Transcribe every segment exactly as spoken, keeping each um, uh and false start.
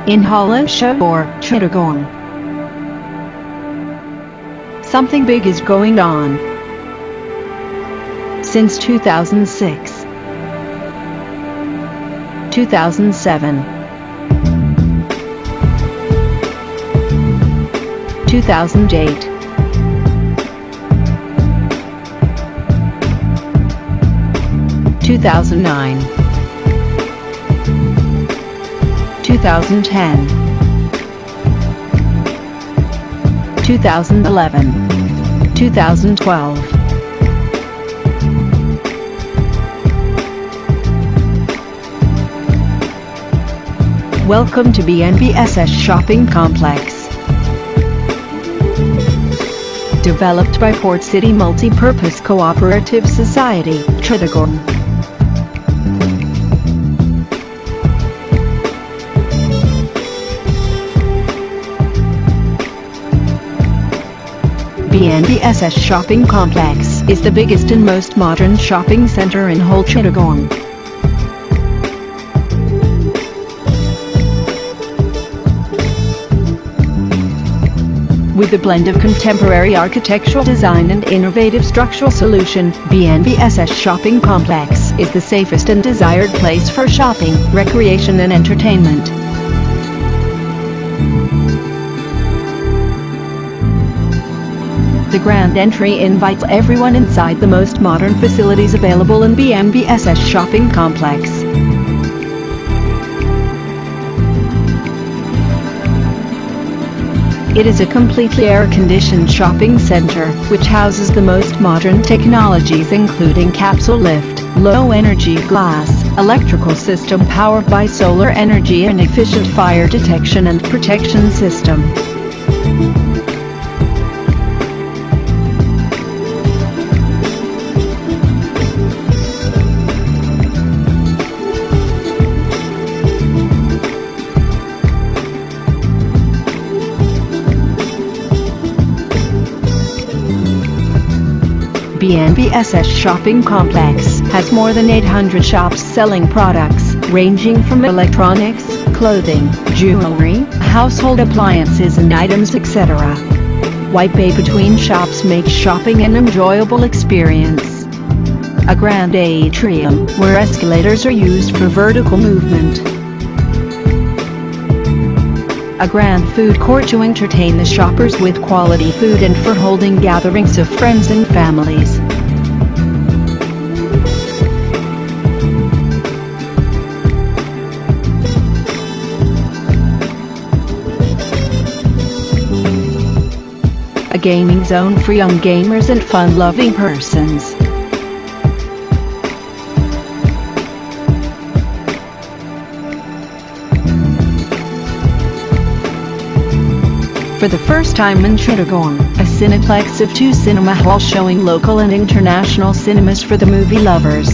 in Hollisha or Chittagong. Something big is going on. Since two thousand six, two thousand seven, two thousand eight, two thousand nine, two thousand ten, two thousand eleven, two thousand twelve. Welcome to B N B S S Shopping Complex. Developed by Port City Multi-Purpose Cooperative Society, Chittagong. B N B S S Shopping Complex is the biggest and most modern shopping center in whole Chittagong. With a blend of contemporary architectural design and innovative structural solution, B N B S S Shopping Complex is the safest and desired place for shopping, recreation and entertainment. The grand entry invites everyone inside the most modern facilities available in B N B S S Shopping Complex. It is a completely air-conditioned shopping center, which houses the most modern technologies including capsule lift, low-energy glass, electrical system powered by solar energy and efficient fire detection and protection system. B N B S S Shopping Complex has more than eight hundred shops selling products, ranging from electronics, clothing, jewelry, household appliances and items et cetera. Wide bay between shops makes shopping an enjoyable experience. A grand atrium, where escalators are used for vertical movement. A grand food court to entertain the shoppers with quality food and for holding gatherings of friends and families. A gaming zone for young gamers and fun-loving persons. For the first time in Chittagong, a Cineplex of two cinema halls showing local and international cinemas for the movie lovers.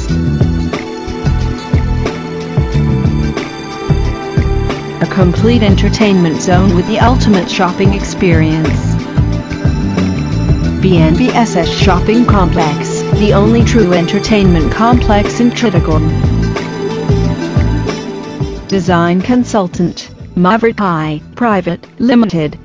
A complete entertainment zone with the ultimate shopping experience. B N B S S Shopping Complex, the only true entertainment complex in Chittagong. Design Consultant, Maverick High, Private, Limited.